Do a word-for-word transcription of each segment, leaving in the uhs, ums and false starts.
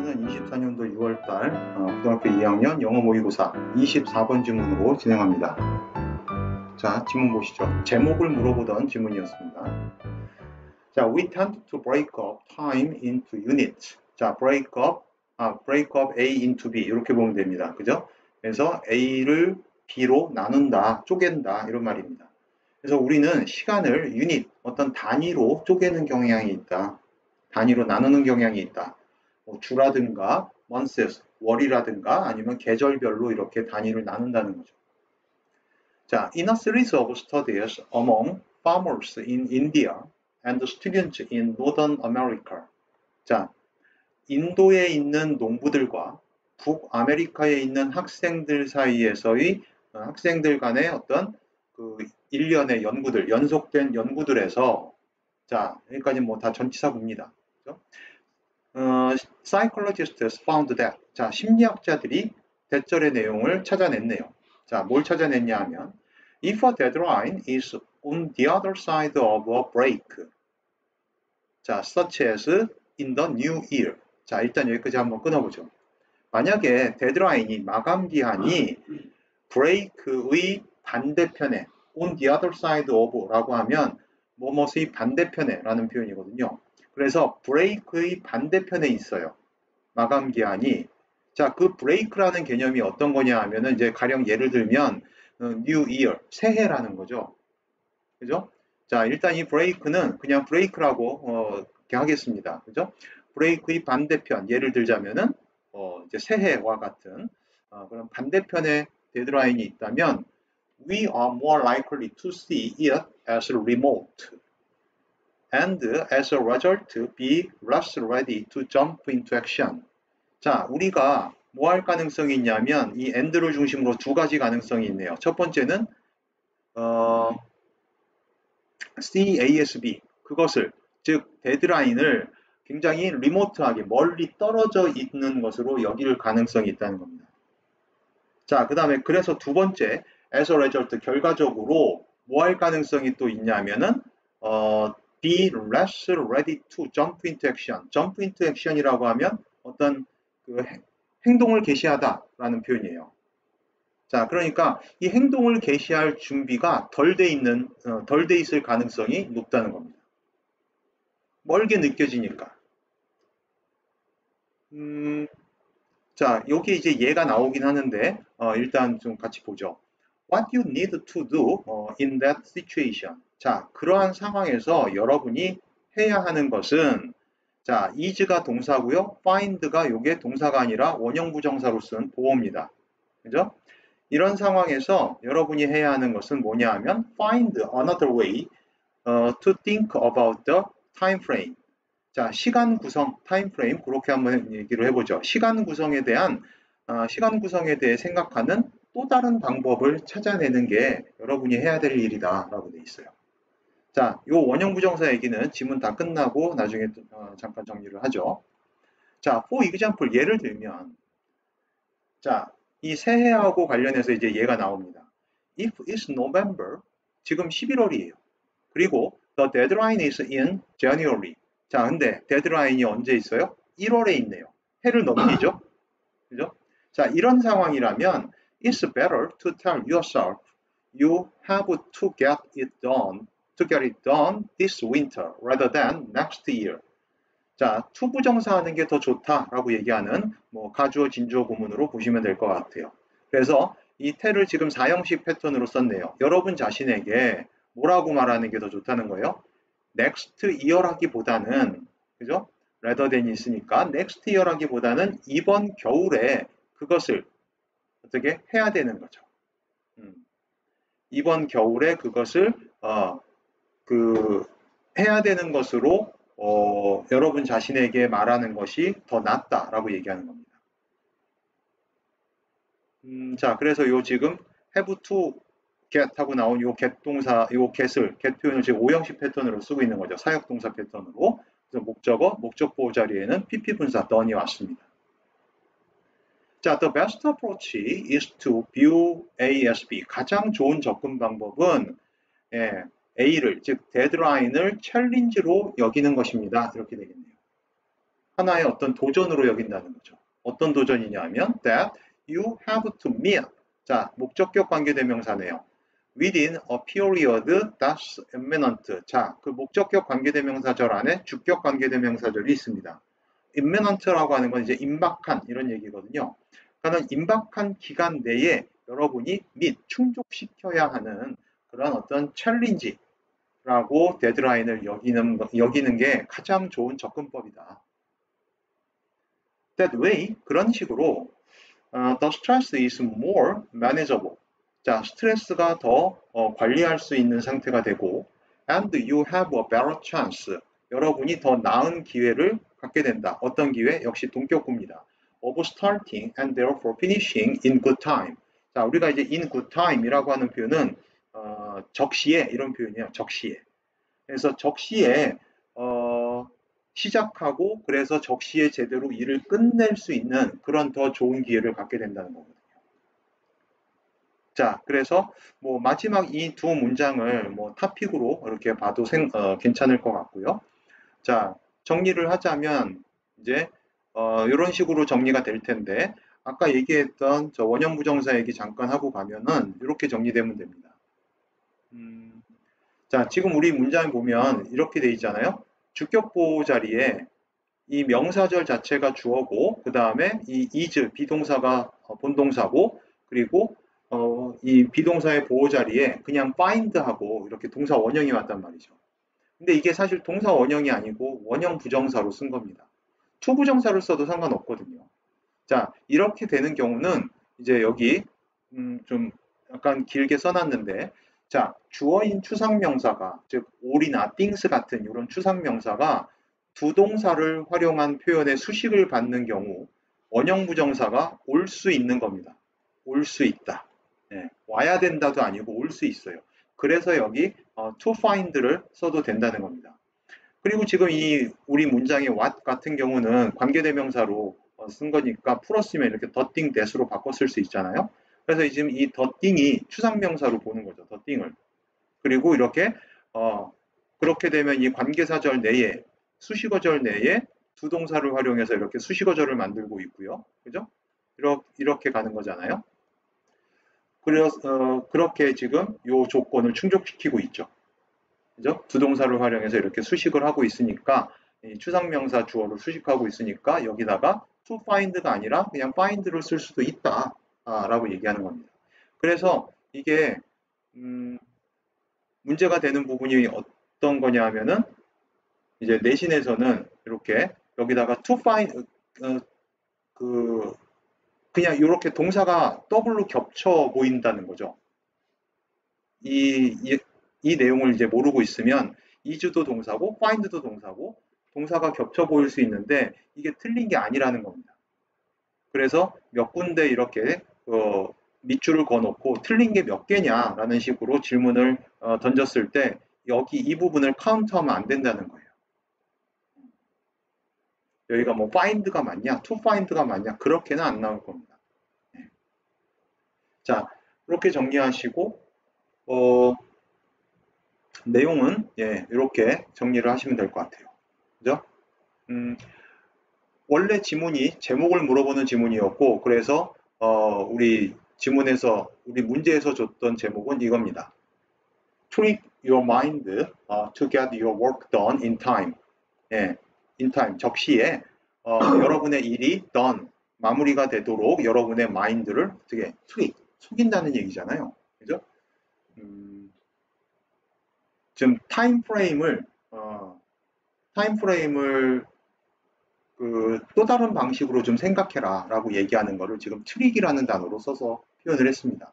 오늘은 이십사 년도 유월달 어, 고등학교 이 학년 영어 모의고사 이십사 번 지문으로 진행합니다. 자, 지문 보시죠. 제목을 물어보던 지문이었습니다. 자, we tend to break up time into units. 자, break up, 아, break up A into B 이렇게 보면 됩니다. 그죠? 그래서 A를 B로 나눈다, 쪼갠다 이런 말입니다. 그래서 우리는 시간을 유닛, 어떤 단위로 쪼개는 경향이 있다. 단위로 나누는 경향이 있다. 뭐 주라든가 months, 월이라든가 아니면 계절별로 이렇게 단위를 나눈다는 거죠. 자, in a series of studies among farmers in India and students in Northern America. 자, 인도에 있는 농부들과 북아메리카에 있는 학생들 사이에서의 학생들 간의 어떤 그 일련의 연구들, 연속된 연구들에서 자, 여기까지 뭐 다 전치사구입니다. 그렇죠? 어, psychologists found that. 자, 심리학자들이 대절의 내용을 찾아냈네요. 자, 뭘 찾아냈냐 하면 if a deadline is on the other side of a break. 자, such as in the new year. 자, 일단 여기까지 한번 끊어보죠. 만약에 데드라인이 마감 기한이 break의 반대편에 on the other side of 라고 하면 뭐뭐의 반대편에 라는 표현이거든요. 그래서 break의 반대편에 있어요. 마감 기한이. 자, 그 break라는 개념이 어떤 거냐 하면은 이제 가령 예를 들면 new year, 새해라는 거죠. 그죠? 자, 일단 이 break는 그냥 break라고 어, 이렇게 하겠습니다. 그죠? break의 반대편, 예를 들자면은 어, 이제 새해와 같은 어, 그런 반대편에 데드라인이 있다면 we are more likely to see it as remote. and as a result be less ready to jump into action. 자, 우리가 뭐 할 가능성이 있냐면 이 and를 중심으로 두 가지 가능성이 있네요. 첫 번째는 어, casb, 그것을 즉 데드라인을 굉장히 리모트하게 멀리 떨어져 있는 것으로 여길 가능성이 있다는 겁니다. 자, 그 다음에 그래서 두 번째 as a result, 결과적으로 뭐 할 가능성이 또 있냐면은 어, be less ready to jump into action. jump into action이라고 하면 어떤 그 행동을 개시하다라는 표현이에요. 자, 그러니까 이 행동을 개시할 준비가 덜 돼 있는, 어, 덜 돼 있을 가능성이 높다는 겁니다. 멀게 느껴지니까. 음, 자, 여기 이제 얘가 나오긴 하는데 어, 일단 좀 같이 보죠. What you need to do 어, in that situation. 자, 그러한 상황에서 여러분이 해야 하는 것은 자, is가 동사고요. find가 요게 동사가 아니라 원형 부정사로 쓴 보어입니다. 그죠? 이런 상황에서 여러분이 해야 하는 것은 뭐냐 하면 find another way uh, to think about the time frame. 자, 시간 구성, time frame 그렇게 한번 얘기를 해보죠. 시간 구성에 대한 어, 시간 구성에 대해 생각하는 또 다른 방법을 찾아내는 게 여러분이 해야 될 일이다 라고 돼 있어요. 자, 요 원형 부정사 얘기는 지문 다 끝나고 나중에 어, 잠깐 정리를 하죠. 자, for example 예를 들면 자, 이 새해하고 관련해서 이제 얘가 나옵니다. If it's November, 지금 십일월이에요. 그리고 the deadline is in January. 자, 근데 데드라인이 언제 있어요? 일월에 있네요. 해를 넘기죠? 그죠? 자, 이런 상황이라면 it's better to tell yourself you have to get it done, to get it done this winter rather than next year. 자, 투부정사 하는 게 더 좋다라고 얘기하는 뭐 가주어 진주어 구문으로 보시면 될 것 같아요. 그래서 이 tell을 지금 사형식 패턴으로 썼네요. 여러분 자신에게 뭐라고 말하는 게 더 좋다는 거예요? next year라기보다는 그죠? rather than이 있으니까 next year라기보다는 이번 겨울에 그것을 어떻게 해야 되는 거죠. 음. 이번 겨울에 그것을 어, 그 해야 되는 것으로 어, 여러분 자신에게 말하는 것이 더 낫다라고 얘기하는 겁니다. 음, 자, 그래서 요 지금 have to get 하고 나온 요 get 동사, 요 get을, get 표현을 지금 오형식 패턴으로 쓰고 있는 거죠. 사역 동사 패턴으로. 그래서 목적어, 목적 보호 자리에는 pp 분사 done이 왔습니다. 자, the best approach is to view A as B. 가장 좋은 접근 방법은 예, A를, 즉 데드라인을 챌린지로 여기는 것입니다. 이렇게 되겠네요. 하나의 어떤 도전으로 여긴다는 거죠. 어떤 도전이냐면 that you have to meet. 자, 목적격 관계대명사네요. within a period that's imminent. 자, 그 목적격 관계대명사절 안에 주격 관계대명사절이 있습니다. imminent라고 하는 건 이제 임박한 이런 얘기거든요. 그러니까 임박한 기간 내에 여러분이 meet, 충족시켜야 하는 그런 어떤 챌린지라고 데드라인을 여기는, 여기는 게 가장 좋은 접근법이다. That way, 그런 식으로 uh, the stress is more manageable. 자, 스트레스가 더 어, 관리할 수 있는 상태가 되고 and you have a better chance. 여러분이 더 나은 기회를 갖게 된다. 어떤 기회? 역시 동격구입니다. of starting and therefore finishing in good time. 자, 우리가 이제 in good time이라고 하는 표현은 어, 적시에 이런 표현이에요. 적시에. 그래서 적시에 어, 시작하고 그래서 적시에 제대로 일을 끝낼 수 있는 그런 더 좋은 기회를 갖게 된다는 거거든요. 자, 그래서 뭐 마지막 이 두 문장을 뭐 타픽으로 이렇게 봐도 생, 어, 괜찮을 것 같고요. 자, 정리를 하자면 이제 어, 이런 식으로 정리가 될 텐데 아까 얘기했던 저 원형 부정사 얘기 잠깐 하고 가면은 이렇게 정리되면 됩니다. 음, 자, 지금 우리 문장을 보면 이렇게 돼 있잖아요. 주격 보호 자리에 이 명사절 자체가 주어고 그 다음에 이 is 비동사가 본동사고 그리고 어, 이 비동사의 보호 자리에 그냥 find하고 이렇게 동사 원형이 왔단 말이죠. 근데 이게 사실 동사 원형이 아니고 원형 부정사로 쓴 겁니다. to 부정사를 써도 상관없거든요. 자, 이렇게 되는 경우는 이제 여기 음, 좀 약간 길게 써놨는데 자, 주어인 추상명사가 즉 all이나 things 같은 이런 추상명사가 두 동사를 활용한 표현의 수식을 받는 경우 원형 부정사가 올 수 있는 겁니다. 올 수 있다. 네, 와야 된다도 아니고 올 수 있어요. 그래서 여기 어, to find를 써도 된다는 겁니다. 그리고 지금 이 우리 문장의 what 같은 경우는 관계대명사로 어, 쓴 거니까 풀었으면 이렇게 더띵 that으로 바꿔 쓸 수 있잖아요. 그래서 지금 이 더띵이 추상명사로 보는 거죠. 더띵을. 그리고 이렇게 어, 그렇게 되면 이 관계사절 내에 수식어절 내에 두 동사를 활용해서 이렇게 수식어절을 만들고 있고요. 그죠? 이렇게, 이렇게 가는 거잖아요. 그래서 어, 그렇게 지금 이 조건을 충족시키고 있죠. 그죠? 두 동사를 활용해서 이렇게 수식을 하고 있으니까 이 추상명사 주어를 수식하고 있으니까 여기다가 to find가 아니라 그냥 find를 쓸 수도 있다 아, 라고 얘기하는 겁니다. 그래서 이게 음, 문제가 되는 부분이 어떤 거냐 하면은 이제 내신에서는 이렇게 여기다가 to find 어, 그 그냥 이렇게 동사가 더블로 겹쳐 보인다는 거죠. 이, 이, 이 내용을 이제 모르고 있으면 is도 동사고 find도 동사고 동사가 겹쳐 보일 수 있는데 이게 틀린 게 아니라는 겁니다. 그래서 몇 군데 이렇게 어, 밑줄을 그어놓고 틀린 게 몇 개냐라는 식으로 질문을 어, 던졌을 때 여기 이 부분을 카운트하면 안 된다는 거예요. 여기가 뭐 find가 맞냐, to find가 맞냐 그렇게는 안 나올 겁니다. 네. 자, 이렇게 정리하시고 어, 내용은 예, 이렇게 정리를 하시면 될 것 같아요. 그죠? 음, 원래 지문이 제목을 물어보는 지문이었고 그래서 어, 우리 지문에서 우리 문제에서 줬던 제목은 이겁니다. Trick your mind uh, to get your work done in time. 예, in time 적시에 어, 여러분의 일이 done 마무리가 되도록 여러분의 마인드를 어떻게 트릭 속인다는 얘기잖아요. 그죠? 음, 지금 타임 프레임을 어, 타임 프레임을 그 또 다른 방식으로 좀 생각해라 라고 얘기하는 거를 지금 트릭이라는 단어로 써서 표현을 했습니다.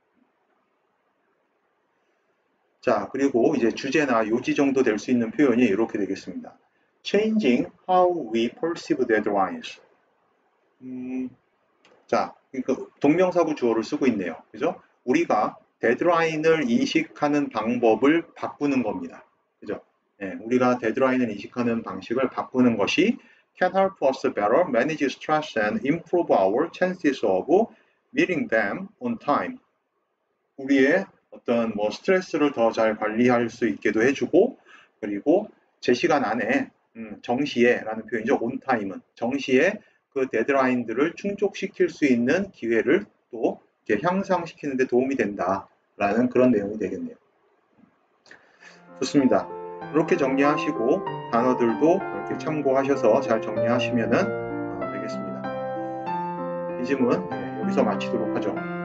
자, 그리고 이제 주제나 요지 정도 될 수 있는 표현이 이렇게 되겠습니다. Changing how we perceive deadlines. 음, 자, 그러니까 동명사구 주어를 쓰고 있네요. 그죠? 우리가 데드라인을 인식하는 방법을 바꾸는 겁니다. 그죠? 네, 우리가 데드라인을 인식하는 방식을 바꾸는 것이 can help us better manage stress and improve our chances of meeting them on time. 우리의 어떤 뭐 스트레스를 더 잘 관리할 수 있게도 해주고 그리고 제 시간 안에 음, 정시에 라는 표현이죠. on time은 정시에 그 데드라인들을 충족시킬 수 있는 기회를 또 이렇게 향상시키는 데 도움이 된다 라는 그런 내용이 되겠네요. 좋습니다. 이렇게 정리하시고 단어들도 이렇게 참고하셔서 잘 정리하시면 어, 되겠습니다. 이 질문 네, 여기서 마치도록 하죠.